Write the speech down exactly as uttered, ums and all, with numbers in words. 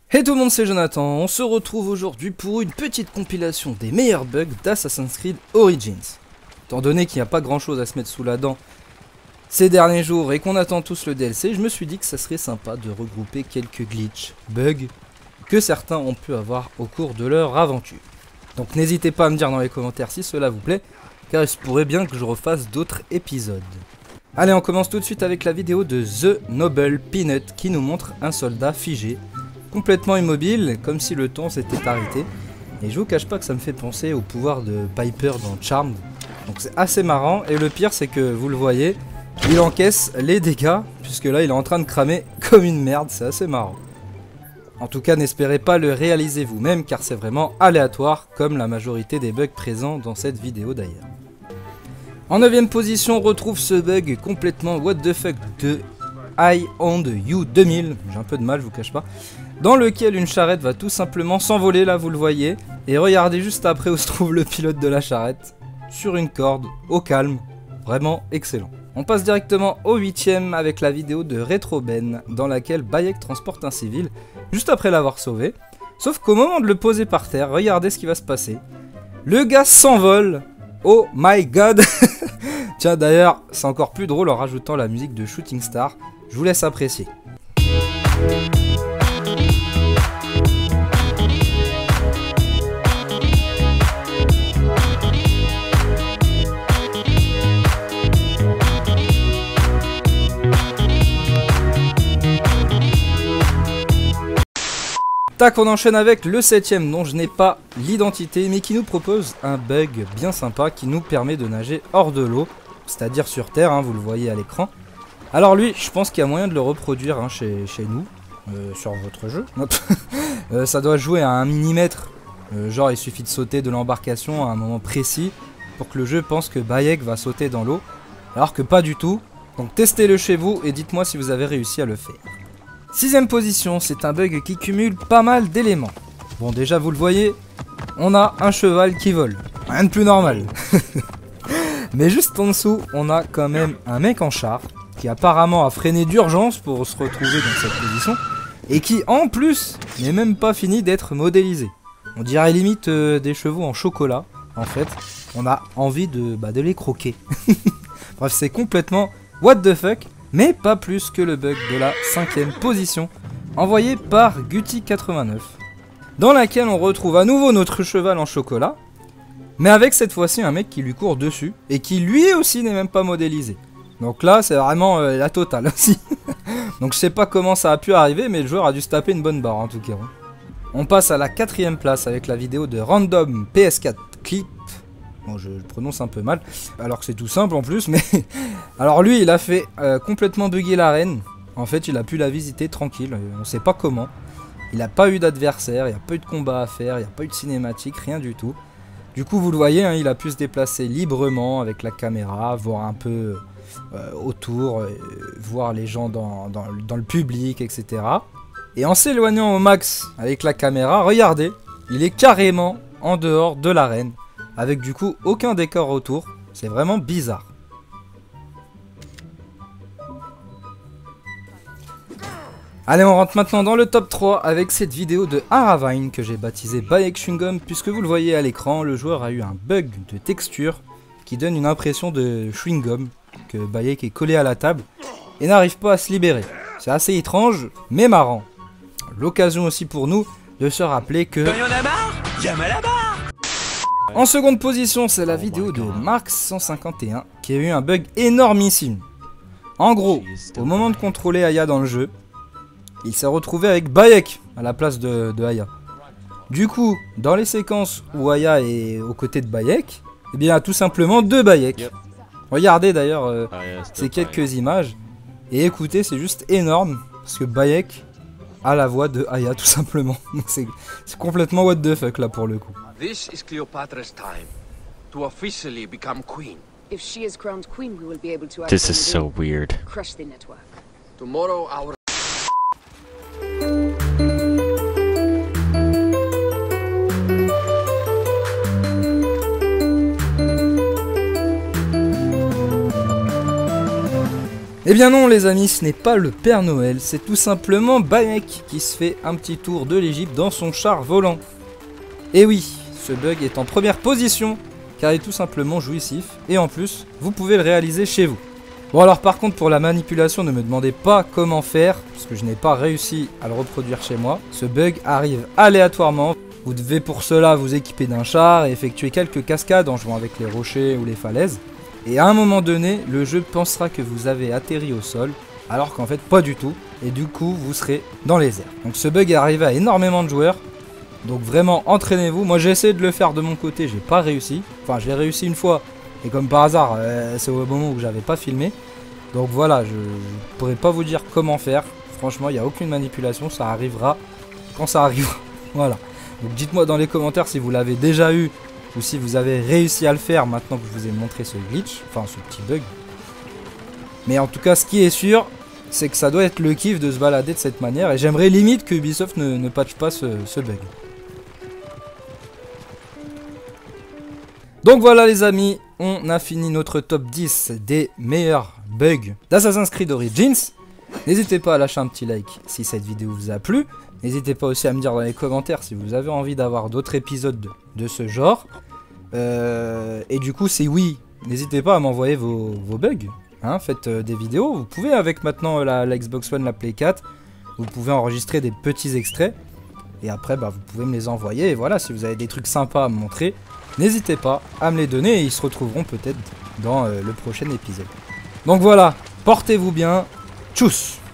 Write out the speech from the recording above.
Hey tout le monde, c'est Jonathan, on se retrouve aujourd'hui pour une petite compilation des meilleurs bugs d'Assassin's Creed Origins. Étant donné qu'il n'y a pas grand chose à se mettre sous la dent ces derniers jours et qu'on attend tous le D L C, je me suis dit que ça serait sympa de regrouper quelques glitches, bugs, que certains ont pu avoir au cours de leur aventure. Donc n'hésitez pas à me dire dans les commentaires si cela vous plaît, car il se pourrait bien que je refasse d'autres épisodes. Allez, on commence tout de suite avec la vidéo de The Noble Peanut qui nous montre un soldat figé, complètement immobile, comme si le temps s'était arrêté. Et je vous cache pas que ça me fait penser au pouvoir de Piper dans Charmed. Donc c'est assez marrant, et le pire c'est que vous le voyez, il encaisse les dégâts, puisque là il est en train de cramer comme une merde, c'est assez marrant. En tout cas, n'espérez pas le réaliser vous-même, car c'est vraiment aléatoire, comme la majorité des bugs présents dans cette vidéo d'ailleurs. En neuvième position, on retrouve ce bug complètement what the fuck de Eye on the U deux mille, j'ai un peu de mal, je vous cache pas, dans lequel une charrette va tout simplement s'envoler, là vous le voyez, et regardez juste après où se trouve le pilote de la charrette, sur une corde, au calme, vraiment excellent. On passe directement au huitième avec la vidéo de Retroben, dans laquelle Bayek transporte un civil, juste après l'avoir sauvé, sauf qu'au moment de le poser par terre, regardez ce qui va se passer. Le gars s'envole, oh my god. Tiens d'ailleurs, c'est encore plus drôle en rajoutant la musique de Shooting Star, je vous laisse apprécier. Tac, on enchaîne avec le septième dont je n'ai pas l'identité, mais qui nous propose un bug bien sympa qui nous permet de nager hors de l'eau, c'est-à-dire sur terre, hein, vous le voyez à l'écran. Alors lui, je pense qu'il y a moyen de le reproduire hein, chez, chez nous, euh, sur votre jeu. euh, ça doit jouer à un millimètre, euh, genre il suffit de sauter de l'embarcation à un moment précis pour que le jeu pense que Bayek va sauter dans l'eau, alors que pas du tout. Donc testez-le chez vous et dites-moi si vous avez réussi à le faire. Sixième position, c'est un bug qui cumule pas mal d'éléments. Bon déjà vous le voyez, on a un cheval qui vole, rien de plus normal. Mais juste en dessous, on a quand même un mec en char, qui apparemment a freiné d'urgence pour se retrouver dans cette position, et qui en plus n'est même pas fini d'être modélisé. On dirait limite euh, des chevaux en chocolat, en fait, on a envie de, bah, de les croquer. Bref, c'est complètement what the fuck. Mais pas plus que le bug de la cinquième position, envoyé par Guti quatre-vingt-neuf, dans laquelle on retrouve à nouveau notre cheval en chocolat, mais avec cette fois-ci un mec qui lui court dessus, et qui lui aussi n'est même pas modélisé. Donc là, c'est vraiment euh, la totale aussi. Donc je sais pas comment ça a pu arriver, mais le joueur a dû se taper une bonne barre en tout cas. On passe à la quatrième place avec la vidéo de Random P S quatre Clip. Bon, je le prononce un peu mal, alors que c'est tout simple en plus, mais... Alors lui, il a fait euh, complètement bugger l'arène. En fait, il a pu la visiter tranquille, on sait pas comment. Il n'a pas eu d'adversaire, il n'y a pas eu de combat à faire, il n'y a pas eu de cinématique, rien du tout. Du coup, vous le voyez, hein, il a pu se déplacer librement avec la caméra, voir un peu euh, autour, euh, voir les gens dans, dans, dans le public, et cetera. Et en s'éloignant au max avec la caméra, regardez, il est carrément en dehors de l'arène. Avec du coup aucun décor autour, c'est vraiment bizarre. Allez, on rentre maintenant dans le top trois avec cette vidéo de Aravine que j'ai baptisé Bayek Chewing Gum, puisque vous le voyez à l'écran, le joueur a eu un bug de texture qui donne une impression de chewing gum, que Bayek est collé à la table et n'arrive pas à se libérer. C'est assez étrange, mais marrant. L'occasion aussi pour nous de se rappeler que... En seconde position, c'est la vidéo de Mark cent cinquante et un qui a eu un bug énormissime. En gros, au moment de contrôler Aya dans le jeu, il s'est retrouvé avec Bayek à la place de, de Aya. Du coup, dans les séquences où Aya est aux côtés de Bayek, eh bien tout simplement deux Bayek. Regardez d'ailleurs euh, ces quelques images et écoutez, c'est juste énorme parce que Bayek a la voix de Aya tout simplement. C'est complètement what the fuck là pour le coup. This is Cleopatra's time to officially become queen. If she is crowned queen, we will be able to This is so weird. crush the network. Tomorrow our Eh bien non les amis, ce n'est pas le Père Noël, c'est tout simplement Bayek qui se fait un petit tour de l'Égypte dans son char volant. Et oui, ce bug est en première position, car il est tout simplement jouissif, et en plus, vous pouvez le réaliser chez vous. Bon alors par contre pour la manipulation, ne me demandez pas comment faire, parce que je n'ai pas réussi à le reproduire chez moi. Ce bug arrive aléatoirement, vous devez pour cela vous équiper d'un char et effectuer quelques cascades en jouant avec les rochers ou les falaises. Et à un moment donné, le jeu pensera que vous avez atterri au sol, alors qu'en fait pas du tout, et du coup vous serez dans les airs. Donc ce bug est arrivé à énormément de joueurs, donc vraiment entraînez-vous. Moi j'ai essayé de le faire de mon côté, j'ai pas réussi, enfin j'ai réussi une fois, et comme par hasard, euh, c'est au moment où j'avais pas filmé. Donc voilà, je, je pourrais pas vous dire comment faire, franchement il n'y a aucune manipulation, ça arrivera quand ça arrivera, voilà. Donc dites-moi dans les commentaires si vous l'avez déjà eu, ou si vous avez réussi à le faire maintenant que je vous ai montré ce glitch, enfin ce petit bug. Mais en tout cas, ce qui est sûr, c'est que ça doit être le kiff de se balader de cette manière. Et j'aimerais limite que Ubisoft ne, ne patche pas ce, ce bug. Donc voilà les amis, on a fini notre top dix des meilleurs bugs d'Assassin's Creed Origins. N'hésitez pas à lâcher un petit like si cette vidéo vous a plu. N'hésitez pas aussi à me dire dans les commentaires si vous avez envie d'avoir d'autres épisodes de, de ce genre. Euh, et du coup, si oui, n'hésitez pas à m'envoyer vos, vos bugs. Hein, faites euh, des vidéos. Vous pouvez avec maintenant la, la Xbox One, la Play quatre, vous pouvez enregistrer des petits extraits. Et après, bah, vous pouvez me les envoyer. Et voilà, si vous avez des trucs sympas à me montrer, n'hésitez pas à me les donner. Et ils se retrouveront peut-être dans euh, le prochain épisode. Donc voilà, portez-vous bien. Tchuss!